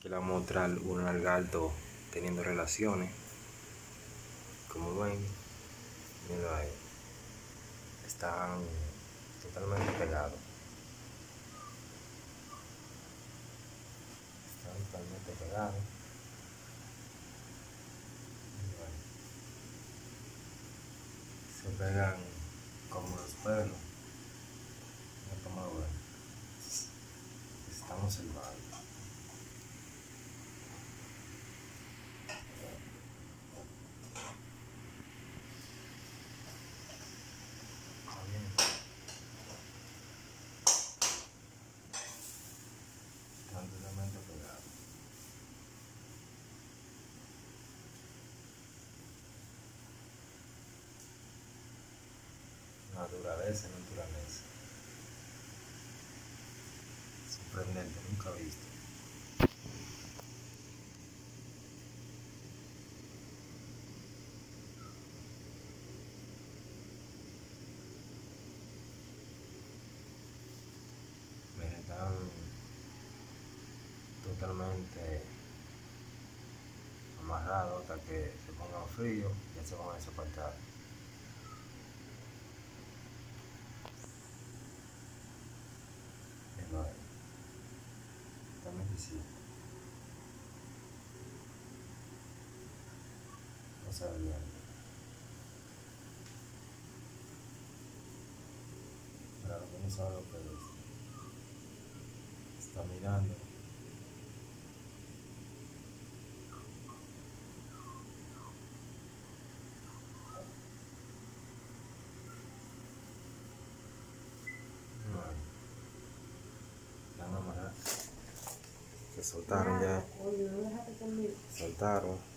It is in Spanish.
Aquí le voy a mostrar un lagarto teniendo relaciones. Como ven, miren ahí. Están totalmente pegados. Están totalmente pegados. Se pegan como los pelos. Mira cómo lo ven. Están observando. Están totalmente pegados. Naturaleza. Sorprendente, nunca visto. Miren, están totalmente amarrados hasta que se pongan frío, ya se van a desapartar. Totalmente sí. No sabe bien. Para lo que no sabe lo que es. Está mirando. Se soltaron ya. Soltaron.